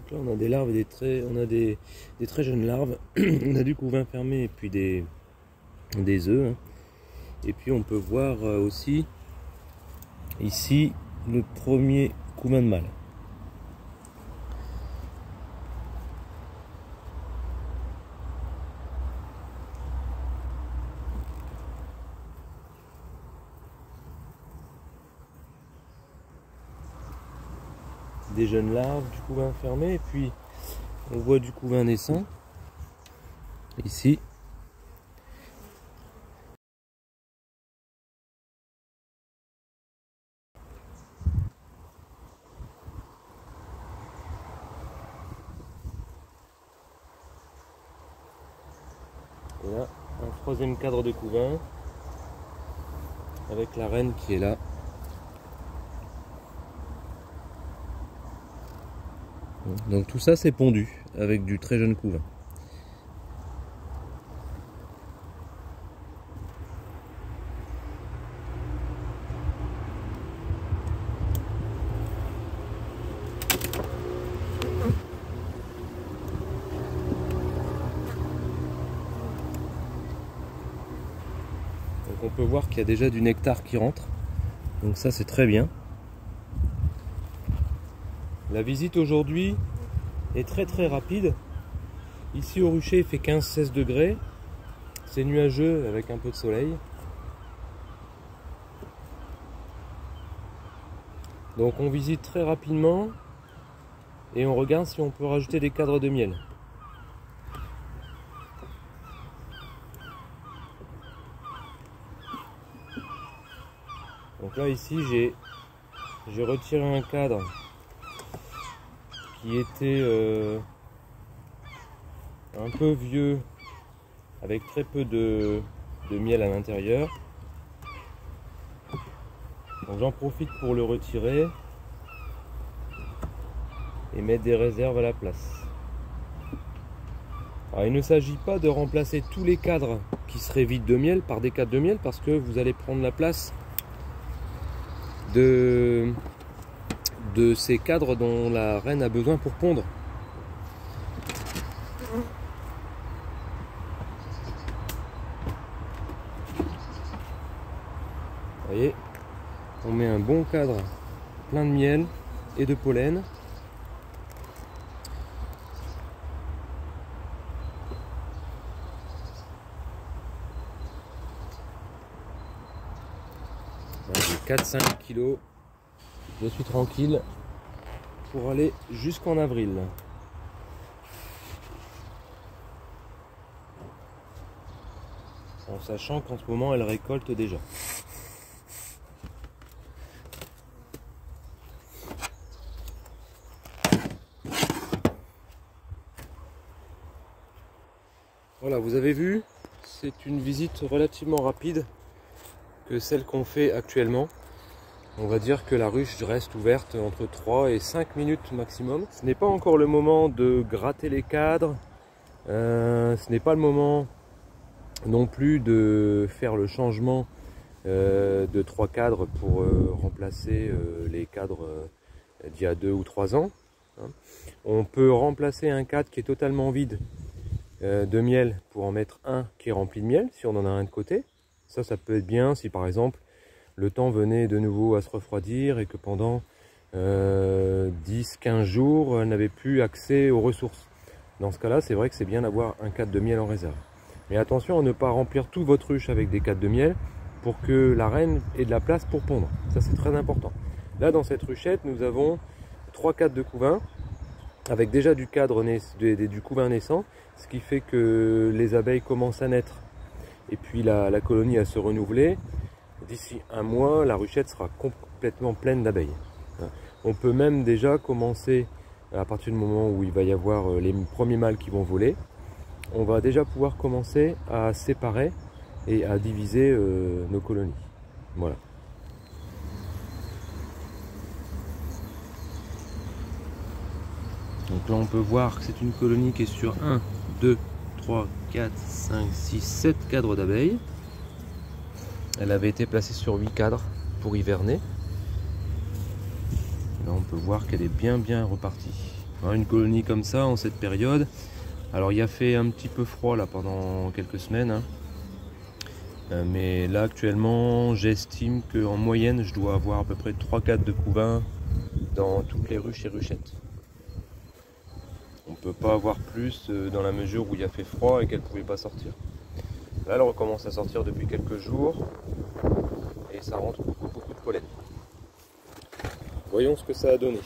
Donc là on a des larves et des très jeunes larves. On a du couvain fermé et puis des œufs. Hein. Et puis on peut voir aussi ici le premier couvain de mâle. Des jeunes larves, du couvain fermé, et puis on voit du couvain naissant ici. Et là, un troisième cadre de couvain avec la reine qui est là. Donc tout ça c'est pondu avec du très jeune couvain. Donc on peut voir qu'il y a déjà du nectar qui rentre. Donc ça c'est très bien. La visite aujourd'hui est très rapide. Ici au rucher il fait 15-16 degrés. C'est nuageux avec un peu de soleil. Donc on visite très rapidement et on regarde si on peut rajouter des cadres de miel. Donc là ici j'ai retiré un cadre qui était un peu vieux avec très peu de miel à l'intérieur. Donc j'en profite pour le retirer et mettre des réserves à la place. Alors il ne s'agit pas de remplacer tous les cadres qui seraient vides de miel par des cadres de miel, parce que vous allez prendre la place de ces cadres dont la reine a besoin pour pondre. Vous voyez, on met un bon cadre plein de miel et de pollen. J'ai 4-5 kilos. Je suis tranquille pour aller jusqu'en avril. En sachant qu'en ce moment elle récolte déjà. Voilà, vous avez vu, c'est une visite relativement rapide que celle qu'on fait actuellement. On va dire que la ruche reste ouverte entre 3 et 5 minutes maximum. Ce n'est pas encore le moment de gratter les cadres. Ce n'est pas le moment non plus de faire le changement de 3 cadres pour remplacer les cadres d'il y a 2 ou 3 ans. On peut remplacer un cadre qui est totalement vide de miel pour en mettre un qui est rempli de miel, si on en a un de côté. Ça peut être bien si par exemple le temps venait de nouveau à se refroidir et que pendant 10-15 jours, elle n'avait plus accès aux ressources. Dans ce cas-là, c'est vrai que c'est bien d'avoir un cadre de miel en réserve. Mais attention à ne pas remplir toute votre ruche avec des cadres de miel pour que la reine ait de la place pour pondre. Ça, c'est très important. Là, dans cette ruchette, nous avons 3 cadres de couvain avec déjà du couvain naissant, ce qui fait que les abeilles commencent à naître et puis la colonie à se renouveler. D'ici un mois, la ruchette sera complètement pleine d'abeilles. On peut même déjà commencer, à partir du moment où il va y avoir les premiers mâles qui vont voler, on va déjà pouvoir commencer à séparer et à diviser nos colonies. Voilà. Donc là on peut voir que c'est une colonie qui est sur 1, 2, 3, 4, 5, 6, 7 cadres d'abeilles. Elle avait été placée sur 8 cadres pour hiverner. Là on peut voir qu'elle est bien repartie. Une colonie comme ça en cette période. Alors il a fait un petit peu froid là pendant quelques semaines, hein. Mais là actuellement j'estime qu'en moyenne je dois avoir à peu près 3-4 de couvains dans toutes les ruches et ruchettes. On ne peut pas avoir plus dans la mesure où il a fait froid et qu'elle ne pouvait pas sortir. Là elle recommence à sortir depuis quelques jours et ça rentre beaucoup de pollen. Voyons ce que ça a donné.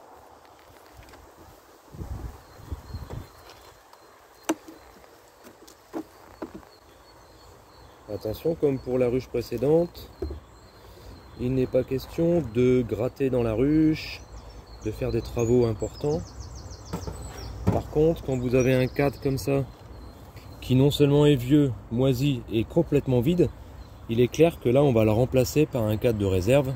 Attention, comme pour la ruche précédente, il n'est pas question de gratter dans la ruche, de faire des travaux importants. Par contre, quand vous avez un cadre comme ça, qui non seulement est vieux, moisi et complètement vide, il est clair que là on va le remplacer par un cadre de réserve.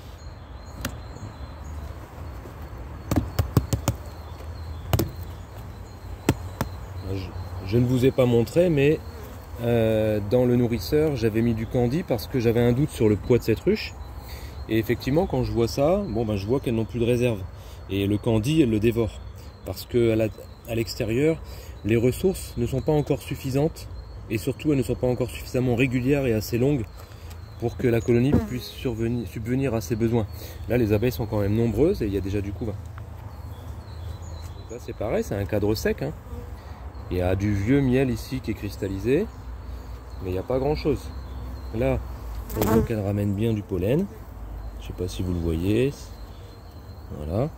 Je ne vous ai pas montré, mais dans le nourrisseur j'avais mis du candy parce que j'avais un doute sur le poids de cette ruche. Et effectivement quand je vois ça, je vois qu'elles n'ont plus de réserve. Et le candy elle le dévore. Parce que à l'extérieur, les ressources ne sont pas encore suffisantes. Et surtout elles ne sont pas encore suffisamment régulières et assez longues pour que la colonie puisse subvenir à ses besoins. Là les abeilles sont quand même nombreuses et il y a déjà du couvain. Donc là c'est pareil, c'est un cadre sec, hein. Il y a du vieux miel ici qui est cristallisé, mais il n'y a pas grand chose. Là, on voit qu'elle ramène bien du pollen. Je ne sais pas si vous le voyez. Voilà.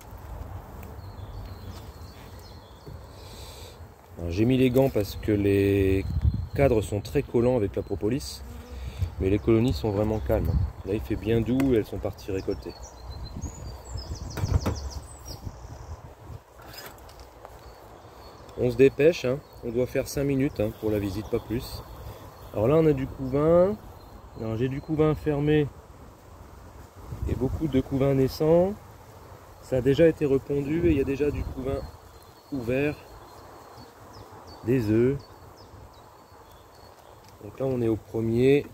J'ai mis les gants parce que les cadres sont très collants avec la propolis, mais les colonies sont vraiment calmes. Là, il fait bien doux et elles sont parties récolter. On se dépêche, hein. On doit faire 5 minutes hein, pour la visite, pas plus. Alors là on a du couvain. J'ai du couvain fermé et beaucoup de couvain naissants. Ça a déjà été repondu et il y a déjà du couvain ouvert, des œufs. Donc là on est au premier.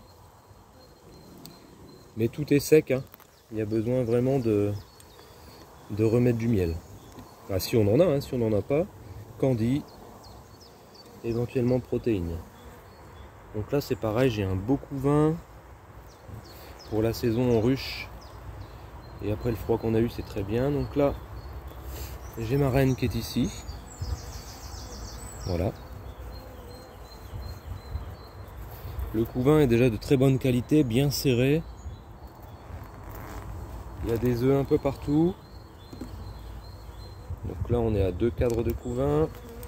Mais tout est sec, hein. Il y a besoin vraiment de remettre du miel. Enfin, si on en a, hein. Si on n'en a pas, candy, éventuellement protéines. Donc là c'est pareil, j'ai un beau couvain pour la saison en ruche et après le froid qu'on a eu c'est très bien. Donc là j'ai ma reine qui est ici, voilà. Le couvain est déjà de très bonne qualité, bien serré, il y a des œufs un peu partout. Donc là on est à 2 cadres de couvain.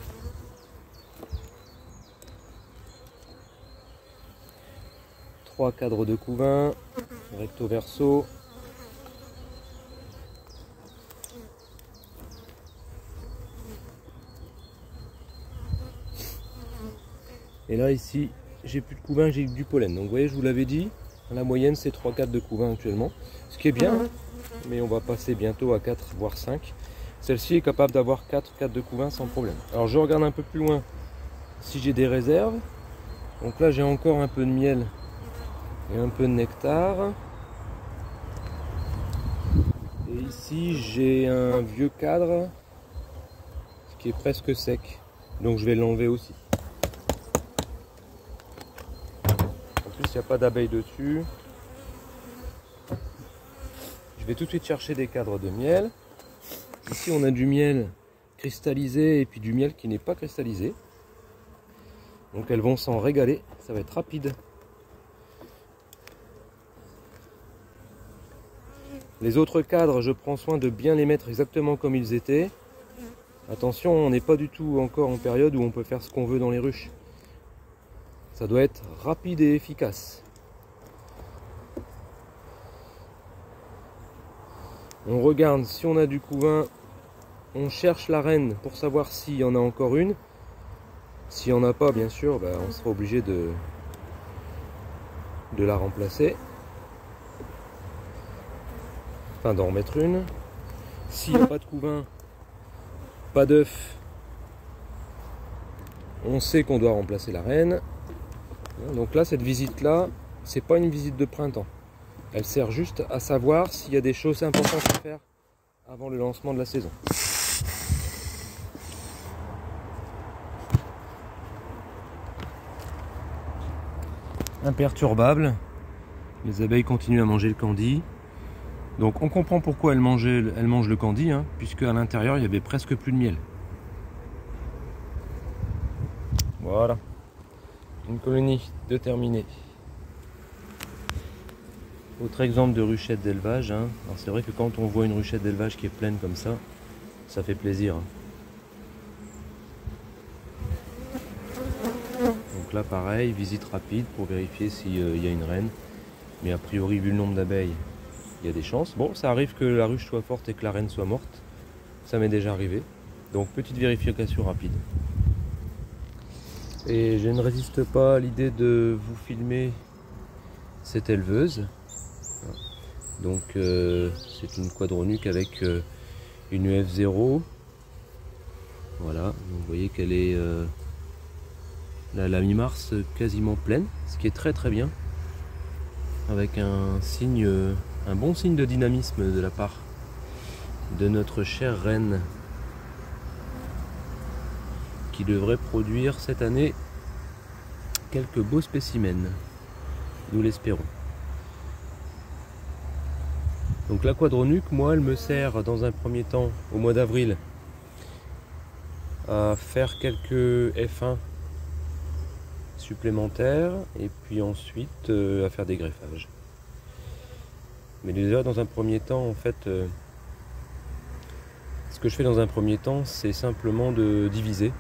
Trois cadres de couvain, recto verso. Et là ici j'ai plus de couvain, j'ai du pollen. Donc vous voyez, je vous l'avais dit, la moyenne c'est 3-4 de couvain actuellement. Ce qui est bien, mais on va passer bientôt à 4 voire 5. Celle-ci est capable d'avoir 4 de couvain sans problème. Alors je regarde un peu plus loin si j'ai des réserves. Donc là j'ai encore un peu de miel et un peu de nectar. Et ici j'ai un vieux cadre qui est presque sec. Donc je vais l'enlever aussi. En plus il n'y a pas d'abeilles dessus. Je vais tout de suite chercher des cadres de miel. Ici on a du miel cristallisé et puis du miel qui n'est pas cristallisé. Donc elles vont s'en régaler, ça va être rapide. Les autres cadres, je prends soin de bien les mettre exactement comme ils étaient. Attention, on n'est pas du tout encore en période où on peut faire ce qu'on veut dans les ruches. Ça doit être rapide et efficace. On regarde si on a du couvain, on cherche la reine pour savoir s'il y en a encore une. S'il n'y en a pas, bien sûr, on sera obligé de la remplacer. Enfin, d'en remettre une. S'il n'y a pas de couvain, pas d'œuf, on sait qu'on doit remplacer la reine. Donc là, cette visite-là, c'est pas une visite de printemps. Elle sert juste à savoir s'il y a des choses importantes à faire avant le lancement de la saison. imperturbable. Les abeilles continuent à manger le candy. Donc on comprend pourquoi elles mangent le candy, hein, puisque à l'intérieur il y avait presque plus de miel. Voilà, une colonie de terminée. Autre exemple de ruchette d'élevage, hein. Alors c'est vrai que quand on voit une ruchette d'élevage qui est pleine comme ça fait plaisir. Donc là pareil, visite rapide pour vérifier s'il y a une reine. Mais a priori vu le nombre d'abeilles, il y a des chances. Bon, ça arrive que la ruche soit forte et que la reine soit morte. Ça m'est déjà arrivé. Donc petite vérification rapide. Et je ne résiste pas à l'idée de vous filmer cette éleveuse. Donc c'est une quadronuque avec une F0. Voilà, donc vous voyez qu'elle est la mi-mars quasiment pleine, ce qui est très très bien. Avec un bon signe de dynamisme de la part de notre chère reine, qui devrait produire cette année quelques beaux spécimens, nous l'espérons. Donc la quadronuque, moi, elle me sert dans un premier temps au mois d'avril à faire quelques F1 supplémentaires et puis ensuite à faire des greffages. Mais déjà dans un premier temps, en fait, ce que je fais dans un premier temps, c'est simplement de diviser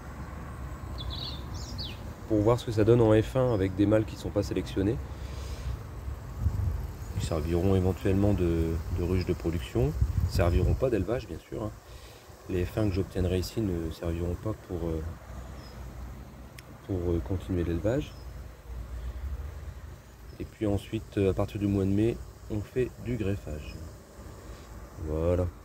pour voir ce que ça donne en F1 avec des mâles qui ne sont pas sélectionnés. Ils serviront éventuellement de ruche de production, ils serviront pas d'élevage bien sûr, hein. Les F1 que j'obtiendrai ici ne serviront pas pour continuer l'élevage. Et puis ensuite, à partir du mois de mai, on fait du greffage. Voilà.